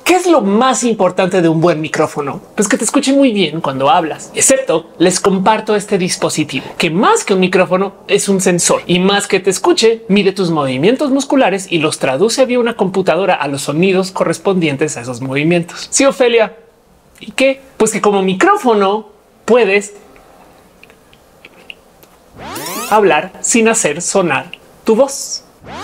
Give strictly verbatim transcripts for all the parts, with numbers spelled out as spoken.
¿Qué es lo más importante de un buen micrófono? Pues que te escuche muy bien cuando hablas. Excepto les comparto este dispositivo que más que un micrófono es un sensor y más que te escuche, mide tus movimientos musculares y los traduce vía una computadora a los sonidos correspondientes a esos movimientos. Sí, Ofelia. ¿Y qué? Pues que como micrófono puedes hablar sin hacer sonar tu voz.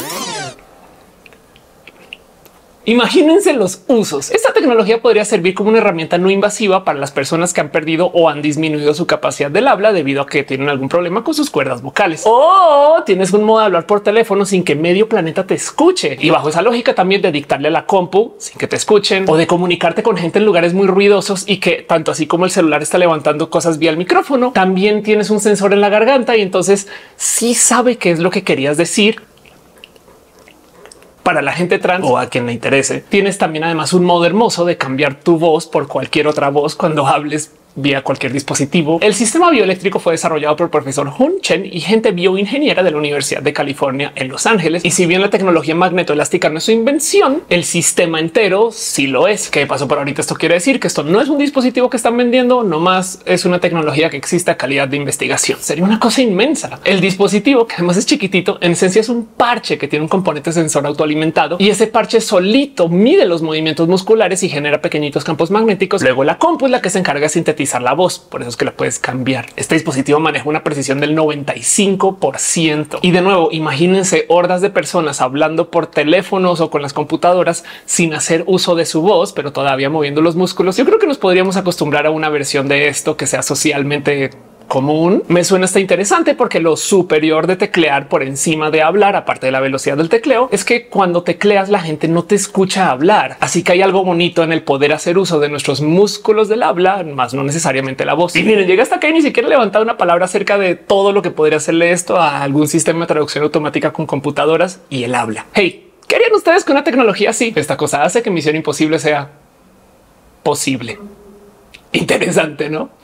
Imagínense los usos. Esta tecnología podría servir como una herramienta no invasiva para las personas que han perdido o han disminuido su capacidad del habla debido a que tienen algún problema con sus cuerdas vocales. O tienes un modo de hablar por teléfono sin que medio planeta te escuche. Y bajo esa lógica también de dictarle a la compu sin que te escuchen o de comunicarte con gente en lugares muy ruidosos y que tanto así como el celular está levantando cosas vía el micrófono, también tienes un sensor en la garganta y entonces sí sabe qué es lo que querías decir. Para la gente trans o a quien le interese, tienes también además un modo hermoso de cambiar tu voz por cualquier otra voz cuando hables vía cualquier dispositivo. El sistema bioeléctrico fue desarrollado por el profesor Hun Chen y gente bioingeniera de la Universidad de California en Los Ángeles. Y si bien la tecnología magnetoelástica no es su invención, el sistema entero sí lo es. ¿Qué pasó por ahorita? Esto quiere decir que esto no es un dispositivo que están vendiendo, nomás es una tecnología que existe a calidad de investigación. Sería una cosa inmensa. El dispositivo, que además es chiquitito, en esencia es un parche que tiene un componente sensor autoalimentado y ese parche solito mide los movimientos musculares y genera pequeñitos campos magnéticos. Luego la compu es la que se encarga de sintetizar la voz. Por eso es que la puedes cambiar. Este dispositivo maneja una precisión del noventa y cinco por ciento. Y de nuevo, imagínense hordas de personas hablando por teléfonos o con las computadoras sin hacer uso de su voz, pero todavía moviendo los músculos. Yo creo que nos podríamos acostumbrar a una versión de esto que sea socialmente común. Me suena hasta interesante porque lo superior de teclear por encima de hablar, aparte de la velocidad del tecleo, es que cuando tecleas la gente no te escucha hablar. Así que hay algo bonito en el poder hacer uso de nuestros músculos del habla, más no necesariamente la voz. Y miren, llega hasta acá y ni siquiera he levantado una palabra acerca de todo lo que podría hacerle esto a algún sistema de traducción automática con computadoras y el habla. Hey, ¿qué harían ustedes con una tecnología así? Esta cosa hace que Misión Imposible sea posible. Interesante, ¿no?